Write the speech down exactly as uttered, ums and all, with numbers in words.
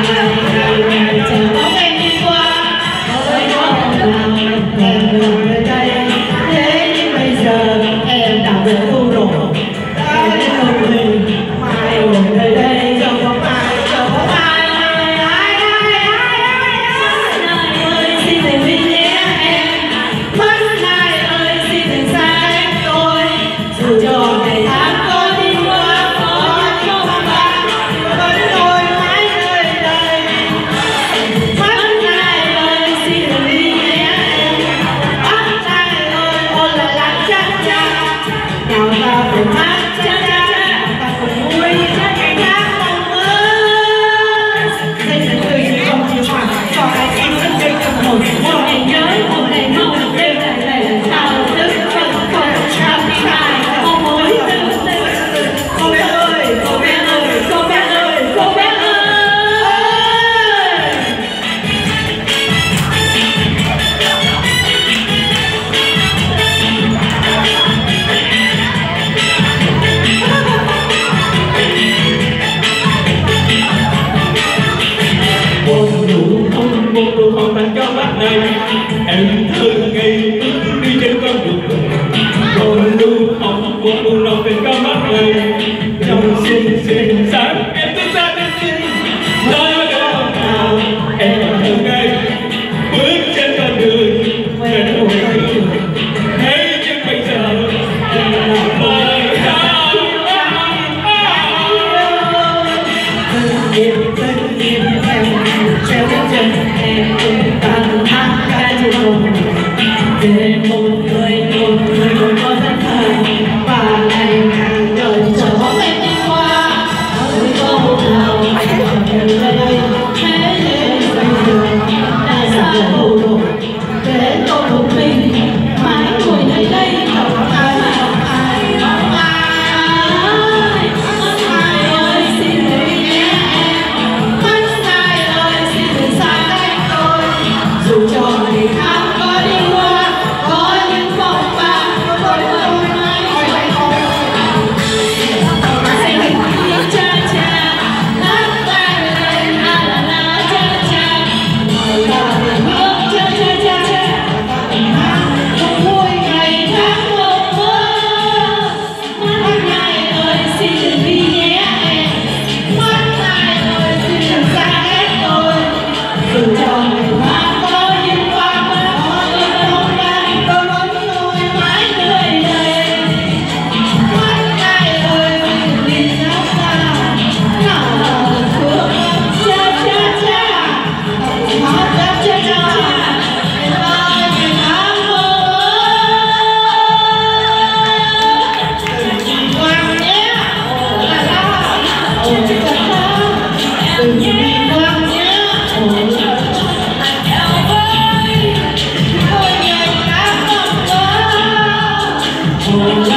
Em thơ ngây bước đi trên con đường còn lưu hồng một buồn lòng tình cao mắt người trong xinh xinh sáng em bước ra đến tim nói đâu nào em thơ ngây bước trên con đường về đâu thấy nhưng bây giờ em làm bài hát em thân em em treo chân em tan hát ca cho cùng về một người một người một con thân thờ và ngày hàng đời chờ bóng em đi qua với câu nào em ở đây thế nên bây giờ đã xa hồ đồ để tôi một mình mãi ngồi nơi đây không ai nào ai không ai mất ai ơi xin hãy nhé em mất ai ơi xin đừng xa cách tôi dù cho ngày tháng có đi qua có những phong ba tôi tôi mãi phải không hãy đi cha cha hát tay lên la la la cha cha ngồi vào biển nước cha cha cha cha một vui ngày tháng mộng mơ mất ai ơi xin đừng đi nhé em mất ai ơi xin đừng xa cách tôi dù cho ngày tháng có đi qua có những phong ba tôi vẫn nuôi mãi người đây mất ai ơi xin đừng đi xa xa nào là thương cha cha cha hát cha cha cha em ơi ngày tháng mơ đừng đi ngoan nhé là la ồ cha cha đừng đi ngoan nhé ồ là thôi ngày tháng mộng mơ ồ